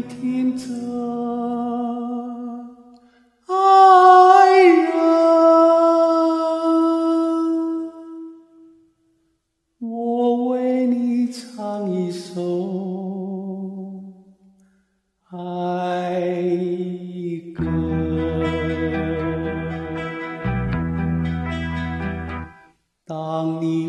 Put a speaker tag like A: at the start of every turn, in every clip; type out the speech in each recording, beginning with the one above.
A: 倾听着，爱人，我为你唱一首爱歌。当你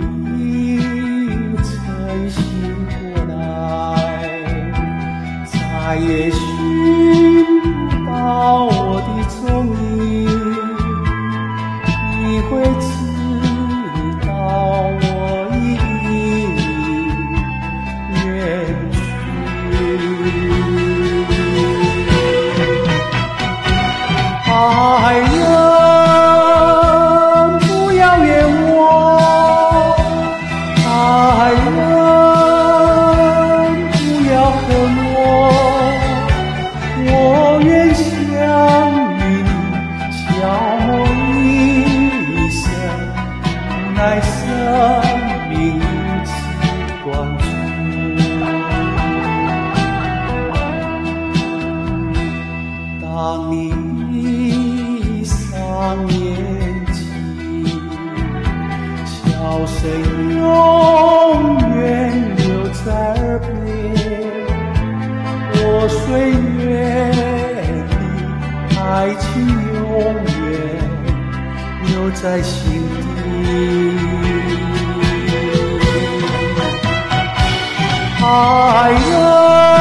A: 晨醒过来，再也寻不到我的踪影，你会知道我已远去。爱人，不要怨我，爱人，不要恨我，我愿相与你消磨一生，无奈生命如此短促。当你上年纪，笑声永远留在耳边，我岁月的爱情永远留在心底。爱人，